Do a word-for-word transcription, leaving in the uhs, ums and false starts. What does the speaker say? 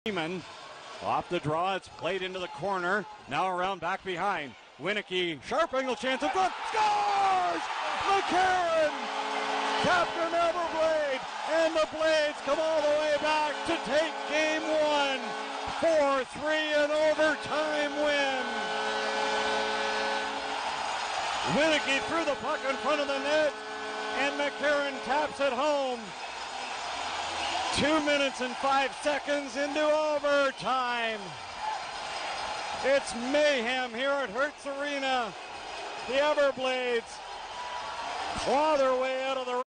Freeman off the draw, it's played into the corner, now around back behind. Winicky, sharp angle chance in front, scores! McCarron! Captain Everblade, and the Blades come all the way back to take game one. four three an overtime win. Winicky threw the puck in front of the net, and McCarron taps it home. Two minutes and five seconds into overtime. It's mayhem here at Hertz Arena. The Everblades claw their way out of the